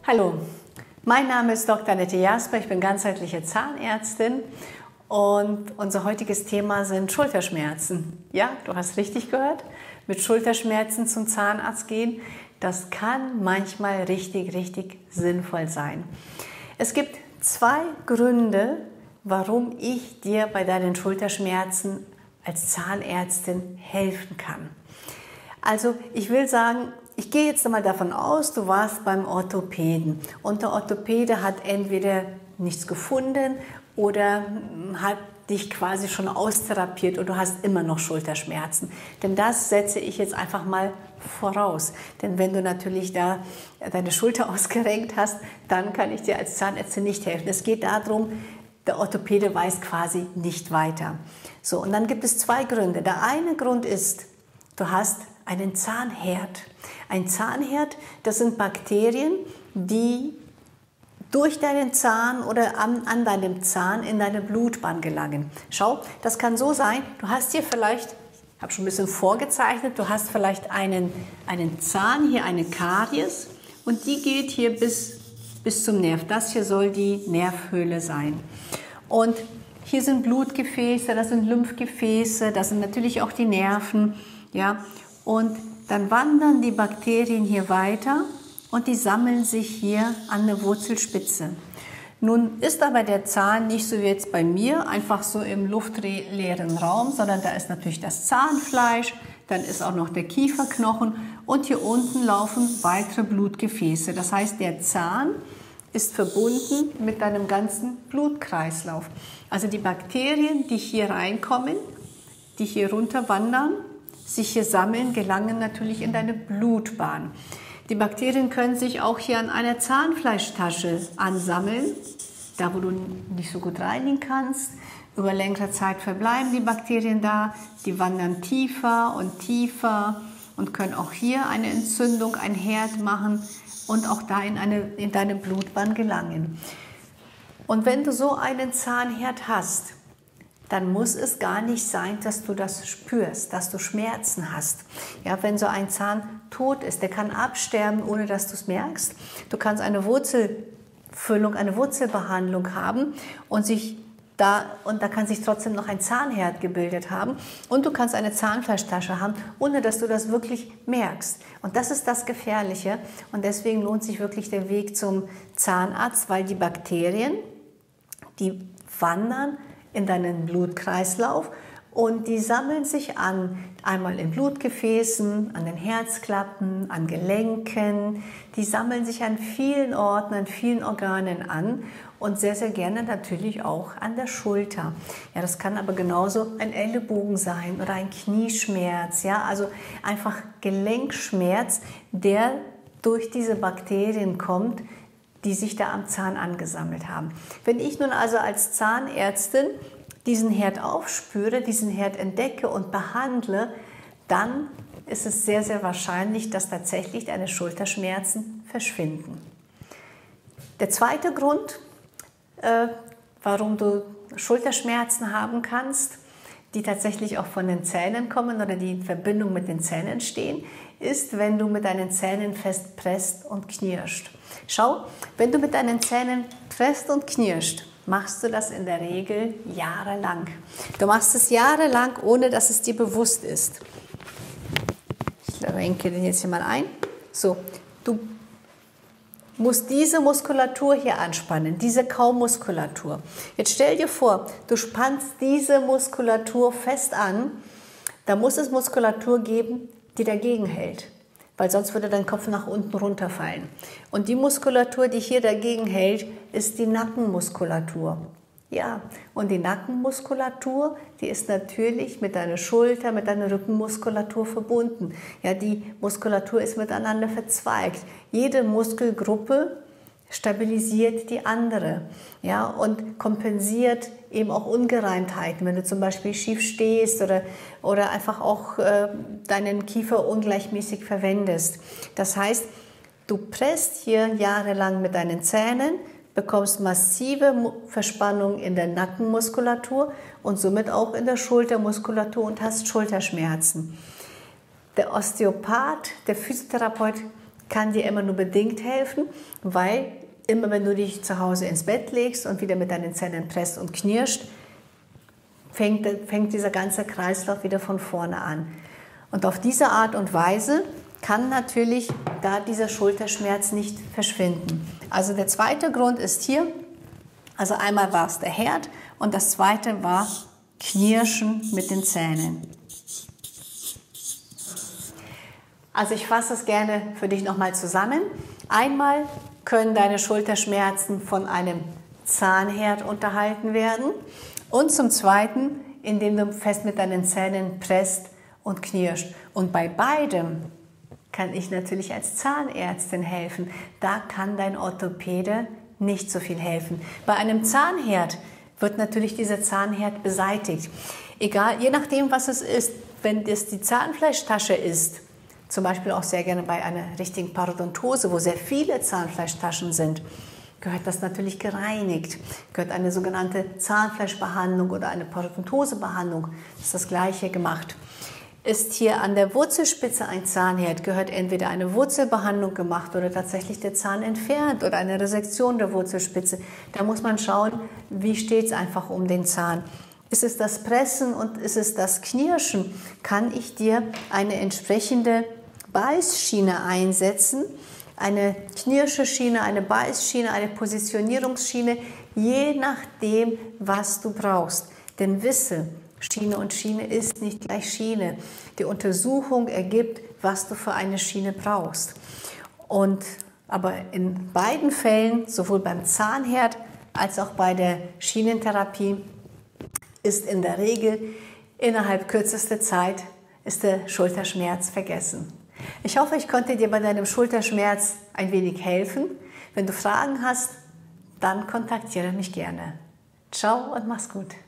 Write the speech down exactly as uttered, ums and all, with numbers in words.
Hallo, mein Name ist Doktor Annette Jasper, ich bin ganzheitliche Zahnärztin und unser heutiges Thema sind Schulterschmerzen. Ja, du hast richtig gehört, mit Schulterschmerzen zum Zahnarzt gehen, das kann manchmal richtig, richtig sinnvoll sein. Es gibt zwei Gründe, warum ich dir bei deinen Schulterschmerzen als Zahnärztin helfen kann. Also ich will sagen, ich gehe jetzt einmal davon aus, du warst beim Orthopäden und der Orthopäde hat entweder nichts gefunden oder hat dich quasi schon austherapiert und du hast immer noch Schulterschmerzen. Denn das setze ich jetzt einfach mal voraus. Denn wenn du natürlich da deine Schulter ausgerenkt hast, dann kann ich dir als Zahnärztin nicht helfen. Es geht darum, der Orthopäde weiß quasi nicht weiter. So, und dann gibt es zwei Gründe. Der eine Grund ist, du hast einen Zahnherd. Ein Zahnherd, das sind Bakterien, die durch deinen Zahn oder an, an deinem Zahn in deine Blutbahn gelangen. Schau, das kann so sein, du hast hier vielleicht, ich habe schon ein bisschen vorgezeichnet, du hast vielleicht einen, einen Zahn, hier eine Karies und die geht hier bis, bis zum Nerv. Das hier soll die Nervhöhle sein. Und hier sind Blutgefäße, das sind Lymphgefäße, das sind natürlich auch die Nerven, ja. Und dann wandern die Bakterien hier weiter und die sammeln sich hier an der Wurzelspitze. Nun ist aber der Zahn nicht so wie jetzt bei mir, einfach so im luftleeren Raum, sondern da ist natürlich das Zahnfleisch, dann ist auch noch der Kieferknochen und hier unten laufen weitere Blutgefäße. Das heißt, der Zahn ist verbunden mit deinem ganzen Blutkreislauf. Also die Bakterien, die hier reinkommen, die hier runter wandern, sich hier sammeln, gelangen natürlich in deine Blutbahn. Die Bakterien können sich auch hier an einer Zahnfleischtasche ansammeln, da wo du nicht so gut reinigen kannst. Über längere Zeit verbleiben die Bakterien da, die wandern tiefer und tiefer und können auch hier eine Entzündung, ein Herd machen und auch da in, eine, in deine Blutbahn gelangen. Und wenn du so einen Zahnherd hast, dann muss es gar nicht sein, dass du das spürst, dass du Schmerzen hast. Ja, wenn so ein Zahn tot ist, der kann absterben, ohne dass du es merkst. Du kannst eine Wurzelfüllung, eine Wurzelbehandlung haben und, sich da, und da kann sich trotzdem noch ein Zahnherd gebildet haben. Und du kannst eine Zahnfleischtasche haben, ohne dass du das wirklich merkst. Und das ist das Gefährliche. Und deswegen lohnt sich wirklich der Weg zum Zahnarzt, weil die Bakterien, die wandern in deinen Blutkreislauf und die sammeln sich an, einmal in Blutgefäßen, an den Herzklappen, an Gelenken, die sammeln sich an vielen Orten, an vielen Organen an und sehr, sehr gerne natürlich auch an der Schulter. Ja, das kann aber genauso ein Ellenbogen sein oder ein Knieschmerz, ja, also einfach Gelenkschmerz, der durch diese Bakterien kommt, die sich da am Zahn angesammelt haben. Wenn ich nun also als Zahnärztin diesen Herd aufspüre, diesen Herd entdecke und behandle, dann ist es sehr, sehr wahrscheinlich, dass tatsächlich deine Schulterschmerzen verschwinden. Der zweite Grund, äh, warum du Schulterschmerzen haben kannst, die tatsächlich auch von den Zähnen kommen oder die in Verbindung mit den Zähnen stehen, ist, wenn du mit deinen Zähnen fest presst und knirscht. Schau, wenn du mit deinen Zähnen presst und knirscht, machst du das in der Regel jahrelang. Du machst es jahrelang, ohne dass es dir bewusst ist. Ich renke den jetzt hier mal ein. So, du musst diese Muskulatur hier anspannen, diese Kaumuskulatur. Jetzt stell dir vor, du spannst diese Muskulatur fest an, da muss es Muskulatur geben, die dagegen hält, weil sonst würde dein Kopf nach unten runterfallen. Und die Muskulatur, die hier dagegen hält, ist die Nackenmuskulatur. Ja, und die Nackenmuskulatur, die ist natürlich mit deiner Schulter, mit deiner Rückenmuskulatur verbunden. Ja, die Muskulatur ist miteinander verzweigt. Jede Muskelgruppe stabilisiert die andere, ja, und kompensiert eben auch Ungereimtheiten, wenn du zum Beispiel schief stehst oder, oder einfach auch äh, deinen Kiefer ungleichmäßig verwendest. Das heißt, du presst hier jahrelang mit deinen Zähnen, bekommst massive Verspannung in der Nackenmuskulatur und somit auch in der Schultermuskulatur und hast Schulterschmerzen. Der Osteopath, der Physiotherapeut kann dir immer nur bedingt helfen, weil immer wenn du dich zu Hause ins Bett legst und wieder mit deinen Zähnen presst und knirscht, fängt, fängt dieser ganze Kreislauf wieder von vorne an. Und auf diese Art und Weise kann natürlich da dieser Schulterschmerz nicht verschwinden. Also der zweite Grund ist hier, also einmal war es der Herd und das zweite war Knirschen mit den Zähnen. Also ich fasse es gerne für dich nochmal zusammen. Einmal können deine Schulterschmerzen von einem Zahnherd unterhalten werden und zum Zweiten, indem du fest mit deinen Zähnen presst und knirscht. Und bei beidem kann ich natürlich als Zahnärztin helfen. Da kann dein Orthopäde nicht so viel helfen. Bei einem Zahnherd wird natürlich dieser Zahnherd beseitigt. Egal, je nachdem, was es ist. Wenn es die Zahnfleischtasche ist, zum Beispiel auch sehr gerne bei einer richtigen Parodontose, wo sehr viele Zahnfleischtaschen sind, gehört das natürlich gereinigt. Gehört eine sogenannte Zahnfleischbehandlung oder eine Parodontosebehandlung, das ist das Gleiche gemacht. Ist hier an der Wurzelspitze ein Zahnherd, gehört entweder eine Wurzelbehandlung gemacht oder tatsächlich der Zahn entfernt oder eine Resektion der Wurzelspitze. Da muss man schauen, wie steht es einfach um den Zahn. Ist es das Pressen und ist es das Knirschen, kann ich dir eine entsprechende Beißschiene einsetzen, eine Knirscheschiene, eine Beißschiene, eine Positionierungsschiene, je nachdem, was du brauchst. Denn wisse, Schiene und Schiene ist nicht gleich Schiene. Die Untersuchung ergibt, was du für eine Schiene brauchst. Und, aber in beiden Fällen, sowohl beim Zahnherd als auch bei der Schienentherapie, ist in der Regel innerhalb kürzester Zeit ist der Schulterschmerz vergessen. Ich hoffe, ich konnte dir bei deinem Schulterschmerz ein wenig helfen. Wenn du Fragen hast, dann kontaktiere mich gerne. Ciao und mach's gut.